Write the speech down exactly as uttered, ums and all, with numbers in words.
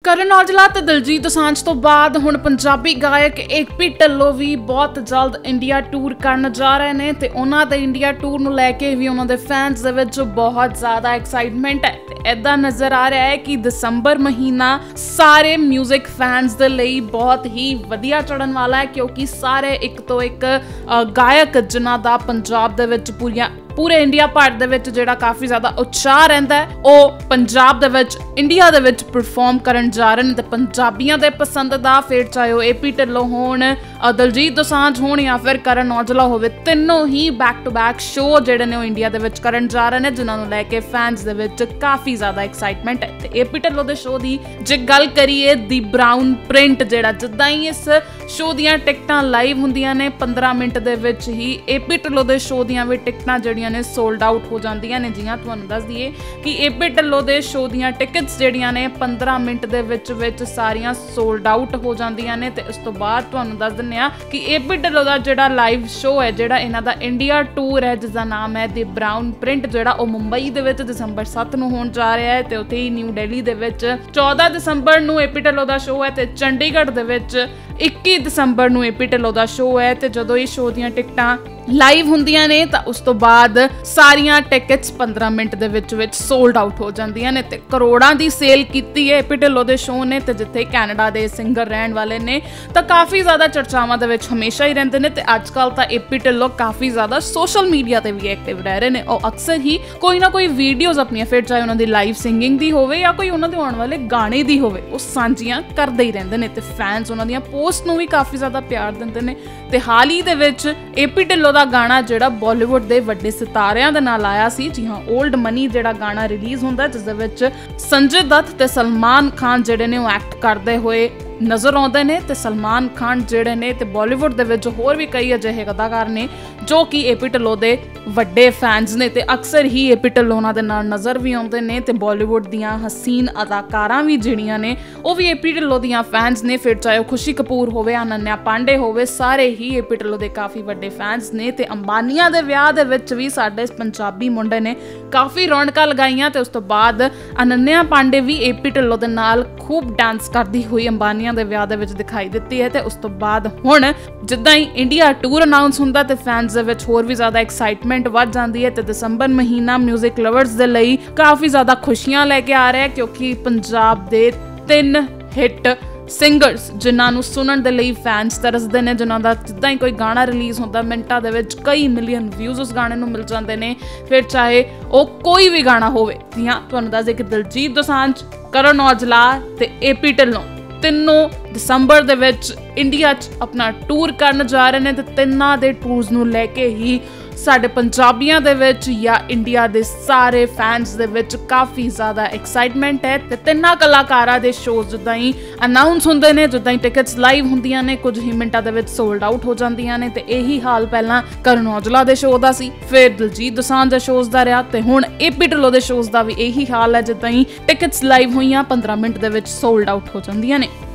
ਕਰਨ ਔਜਲਾ ਤੇ ਦਿਲਜੀਤ ਦੋਸਾਂਝ ਤੋਂ ਬਾਅਦ ਹੁਣ ਪੰਜਾਬੀ ਗਾਇਕ ਏਪੀ ਢਿੱਲੋਂ ਵੀ ਬਹੁਤ ਜਲਦ ਇੰਡੀਆ ਟੂਰ ਕਰਨ ਜਾ ਰਹੇ ਨੇ ਤੇ ਉਹਨਾਂ ਦੇ ਇੰਡੀਆ ਟੂਰ ਨੂੰ ਲੈ ਕੇ ਵੀ ਉਹਨਾਂ ਦੇ ਫੈਨਸ ਦੇ ਵਿੱਚ ਬਹੁਤ ਜ਼ਿਆਦਾ ਐਕਸਾਈਟਮੈਂਟ ਹੈ। ऐदा नजर आ रहा है कि दिसंबर महीना सारे म्यूजिक फैंस दे लई बहुत ही वधिया चढ़न वाला है, क्योंकि सारे एक तो एक गायक जिन्हां दा पंजाब दे विच पूरियां पूरे इंडिया भर दे विच जिहड़ा काफ़ी ज़्यादा उत्साह रहिंदा है, वो पंजाब दे विच इंडिया दे विच परफॉर्म करन जा रहे हैं। ते पंजाबियां दे पसंद दा फिर चाहे वो एपी ढिल्लों होण, दिलजीत दोसांझ होण या फिर करण औजला होवे, तीनों ही बैक टू बैक शो जिहड़े ने वो इंडिया दे विच करन जा रहे हैं, जिन्हां नूं लैके फैंस दे विच काफ़ी ज़्यादा एक्साइटमेंट है। ते एपी ढिल्लों दे शो दी जे गल करिए दी ब्राउन प्रिंट जिहड़ा जिद्दां ही इस शो दियां टिकटां लाइव हुंदियां ने पंद्रह मिनट दे विच ही एपी ढिल्लों दे शो दियां भी टिकटां जिहड़ियां ने सोल्ड आउट हो जांदियां ने। जियां तुहानूं दस दईए कि एपी ढिल्लों दे शो दियां टिकट्स जिहड़ियां ने पंद्रह मिनट दे विच विच सारियां सोल्ड आउट हो जांदियां ने। ते इस तो बाद तुहानूं दस दिंदे आ कि एपी ढिल्लों दा जिहड़ा लाइव शो है, जिहड़ा इन्हां दा इंडिया टूर है, जिसदा नाम है दी ब्राउन प्रिंट, जिहड़ा ਉਹ मुंबई ਦੇ ਵਿੱਚ ਦਸੰਬਰ ਸੱਤ ਨੂੰ ਹੋਣ ਜਾ ਰਿਹਾ ਹੈ ਤੇ ਉੱਥੇ ਹੀ ਨਿਊ ਦਿੱਲੀ ਦੇ ਵਿੱਚ चौदह ਦਸੰਬਰ ਨੂੰ एपी ढिल्लों ਦਾ ਸ਼ੋ ਹੈ ਤੇ ਚੰਡੀਗੜ੍ਹ ਦੇ ਵਿੱਚ इक्की ਦਸੰਬਰ ਨੂੰ एपी ढिल्लों ਦਾ ਸ਼ੋ ਹੈ। ਤੇ ਜਦੋਂ ਇਹ ਸ਼ੋ ਦੀਆਂ ਟਿਕਟਾਂ ਲਾਈਵ ਹੁੰਦੀਆਂ ਨੇ ਤਾਂ ਉਸ ਤੋਂ ਬਾਅਦ ਸਾਰੀਆਂ ਟਿਕਟਸ पंद्रह ਮਿੰਟ ਦੇ ਵਿੱਚ ਵਿੱਚ ਸੋਲਡ ਆਊਟ ਹੋ ਜਾਂਦੀਆਂ ਨੇ ਤੇ ਕਰੋੜਾਂ ਦੀ ਸੇਲ ਕੀਤੀ ਹੈ एपी ढिल्लों ਦੇ ਸ਼ੋ ਨੇ। ਤੇ ਜਿੱਥੇ ਕੈਨੇਡਾ ਦੇ ਸਿੰਗਰ ਰਹਿਣ ਵਾਲੇ ਨੇ ਤਾਂ ਕਾਫੀ ਜ਼ਿਆਦਾ ਚਰਚਾਵਾਂ ਦੇ ਵਿੱਚ ਹਮੇਸ਼ਾ ਹੀ ਰਹਿੰਦੇ ਨੇ। ਤੇ ਅੱਜ ਕੱਲ ਤਾਂ एपी ढिल्लों ਕਾਫੀ ਜ਼ਿਆਦਾ ਸੋਸ਼ਲ ਮੀਡੀਆ ਤੇ ਵੀ ਐਕਟਿਵ ਰਹਿ ਰਹੇ ਨੇ। ਉਹ ਅਕਸਰ ਹੀ ਕੋਈ ਨਾ ਕੋਈ ਵੀਡੀਓਜ਼ ਆਪਣੀਆਂ, ਫਿਰ ਚਾਹੇ ਉਹਨਾਂ ਦੀ ਲਾਈਵ ਸਿੰਗਿੰਗ ਦੀ ਹੋਵੇ ਜਾਂ ਕੋਈ ਉਹਨਾਂ ਦੇ ਆਉਣ ਵਾਲੇ ਗਾਣੇ ਦੀ ਹੋਵੇ, ਉਹ ਸਾਂਝੀਆਂ ਕਰਦੇ ਹੀ ਰਹਿੰਦੇ ਨੇ। ਤੇ ਫੈਨਸ ਉਹਨਾਂ ਦੀਆਂ ਪੋਸਟ ਨੂੰ ਵੀ ਕਾਫੀ ਜ਼ਿਆਦਾ ਪਿਆਰ ਦਿੰਦੇ ਨੇ। ਤੇ ਹਾਲ ਹੀ ਦੇ ਵਿੱਚ एपी ढिल्लों ਦਾ ਗਾਣਾ ਜਿਹੜਾ ਬਾਲੀਵੁੱਡ ਦੇ ਵੱਡੇ ਸਿਤਾਰਿਆਂ ਦੇ ਨਾਲ ਆਇਆ ਸੀ, ਜੀ ਹਾਂ, ਓਲਡ ਮਨੀ ਜਿਹੜਾ ਗਾਣਾ ਰਿਲੀਜ਼ ਹੁੰਦਾ, ਜਿਸ ਦੇ ਵਿੱਚ ਸੰਜੇ ਦੱਤ ਤੇ ਸਲਮਾਨ ਖਾਨ ਜਿਹੜੇ ਨੇ ਉਹ ਐਕਟ ਕਰਦੇ ਹੋਏ ਨਜ਼ਰ ਆਉਂਦੇ ਨੇ। ਤੇ ਸਲਮਾਨ ਖਾਨ ਜਿਹੜੇ ਨੇ ਤੇ ਬਾਲੀਵੁੱਡ ਦੇ ਵਿੱਚ ਹੋਰ ਵੀ ਕਈ ਅਜਿਹੇ ਅਦਾਕਾਰ ਨੇ ਜੋ ਕਿ एपी ढिल्लों ਦੇ ਵੱਡੇ ਫੈਨਸ ਨੇ ਤੇ ਅਕਸਰ ਹੀ एपी ढिल्लों ਉਹਨਾਂ ਦੇ ਨਾਲ ਨਜ਼ਰ ਵੀ ਆਉਂਦੇ ਨੇ। ਤੇ ਬਾਲੀਵੁੱਡ ਦੀਆਂ ਹਸੀਨ ਅਦਾਕਾਰਾਂ ਵੀ ਜਿਹੜੀਆਂ ਨੇ ਉਹ ਵੀ एपी ढिल्लों ਦੀਆਂ ਫੈਨਸ ਨੇ, ਫਿਰ ਚਾਹੇ ਉਹ ਖੁਸ਼ੀ ਕਪੂਰ ਹੋਵੇ, ਅਨੰਨਿਆ ਪਾਂਡੇ ਹੋਵੇ, ਸਾਰੇ ਹੀ एपी ढिल्लों ਦੇ ਕਾਫੀ ਵੱਡੇ ਫੈਨਸ ਨੇ। ਤੇ ਅੰਬਾਨੀਆਂ ਦੇ ਵਿਆਹ ਦੇ ਵਿੱਚ ਵੀ ਸਾਡੇ ਪੰਜਾਬੀ ਮੁੰਡੇ ਨੇ ਕਾਫੀ ਰੌਣਕਾਂ ਲਗਾਈਆਂ ਤੇ ਉਸ ਤੋਂ ਬਾਅਦ ਅਨੰਨਿਆ ਪਾਂਡੇ ਵੀ एपी ढिल्लों ਦੇ ਨਾਲ ਖੂਬ ਡਾਂਸ ਕਰਦੀ ਹੋਈ ਅੰਬਾਨੀਆਂ ਦੇ ਵਿਆਹ ਦੇ ਵਿੱਚ ਦਿਖਾਈ ਦਿੱਤੀ ਹੈ। ਤੇ ਉਸ ਤੋਂ ਬਾਅਦ ਹੁਣ ਜਿੱਦਾਂ ਹੀ ਇੰਡੀਆ ਟੂਰ ਅਨਾਉਂਸ ਹੁੰਦਾ ਤੇ ਫੈਨਸ ਦੇ ਵਿੱਚ ਹੋਰ ਵੀ ਜ਼ਿਆਦਾ ਐਕਸਾਈਟਮੈਂਟ ਵੱਧ ਜਾਂਦੀ ਹੈ। ਤੇ ਦਸੰਬਰ ਮਹੀਨਾ ਮਿਊਜ਼ਿਕ ਲਵਰਸ ਦੇ ਲਈ ਕਾਫੀ ਜ਼ਿਆਦਾ ਖੁਸ਼ੀਆਂ ਲੈ ਕੇ ਆ ਰਿਹਾ ਹੈ, ਕਿਉਂਕਿ ਪੰਜਾਬ ਦੇ ਤਿੰਨ ਹਿੱਟ ਸਿੰਗਰਸ ਜਿਨ੍ਹਾਂ ਨੂੰ ਸੁਣਨ ਦੇ ਲਈ ਫੈਨਸ ਤਰਸਦੇ ਨੇ, ਜਿਨ੍ਹਾਂ ਦਾ ਜਿੱਦਾਂ ਹੀ ਕੋਈ ਗਾਣਾ ਰਿਲੀਜ਼ ਹੁੰਦਾ ਮਿੰਟਾਂ ਦੇ ਵਿੱਚ ਕਈ ਮਿਲੀਅਨ ਵਿਊਜ਼ ਉਸ ਗਾਣੇ ਨੂੰ ਮਿਲ ਜਾਂਦੇ ਨੇ, ਫਿਰ ਚਾਹੇ ਉਹ ਕੋਈ ਵੀ ਗਾਣਾ ਹੋਵੇ। ਜਾਂ ਤੁਹਾਨੂੰ ਦੱਸ ਦੇ ਕਿ ਦਿਲਜੀਤ ਦੋਸਾਂਝ, ਕਰਨ ਔਜਲਾ ਤੇ एपी ढिल्लों ਤਿੰਨੋਂ ਦਸੰਬਰ ਦੇ ਵਿੱਚ ਇੰਡੀਆ 'ਚ ਆਪਣਾ ਟੂਰ ਕਰਨ ਜਾ ਰਹੇ ਨੇ। ਤੇ ਤਿੰਨਾਂ ਦੇ ਟੂਰਸ ਨੂੰ ਲੈ ਕੇ ਹੀ ਸਾਡੇ ਪੰਜਾਬੀਆਂ ਦੇ ਵਿੱਚ ਜਾਂ ਇੰਡੀਆ ਦੇ ਸਾਰੇ ਫੈਨਸ ਦੇ ਵਿੱਚ ਕਾਫੀ ਜ਼ਿਆਦਾ ਐਕਸਾਈਟਮੈਂਟ ਹੈ। ਤੇ ਤਿੰਨਾਂ ਕਲਾਕਾਰਾਂ ਦੇ ਸ਼ੋਅ ਜਿੱਦਾਂ ਹੀ ਅਨਾਉਂਸ ਹੁੰਦੇ ਨੇ, ਜਿੱਦਾਂ ਹੀ ਟਿਕਟਸ ਲਾਈਵ ਹੁੰਦੀਆਂ ਨੇ, ਕੁਝ ਹੀ ਮਿੰਟਾਂ ਦੇ ਵਿੱਚ ਸੋਲਡ ਆਊਟ ਹੋ ਜਾਂਦੀਆਂ ਨੇ। ਤੇ ਇਹੀ ਹਾਲ ਪਹਿਲਾਂ ਕਰਨ ਔਜਲਾ ਦੇ ਸ਼ੋਅ ਦਾ ਸੀ, ਫਿਰ ਦਿਲਜੀਤ ਦੋਸਾਂਝ ਦੇ ਸ਼ੋਅਸ ਦਾ ਰਿਹਾ, ਤੇ ਹੁਣ एपी ढिल्लों ਦੇ ਸ਼ੋਅਸ ਦਾ ਵੀ ਇਹੀ ਹਾਲ ਹੈ। ਜਿੱਦਾਂ ਹੀ ਟਿਕਟਸ ਲਾਈਵ ਹੋਈਆਂ ਪੰਦਰਾਂ ਮਿੰਟ ਦੇ ਵਿੱਚ ਸੋਲਡ ਆਊਟ ਹੋ ਜਾਂਦੀਆਂ ਨੇ।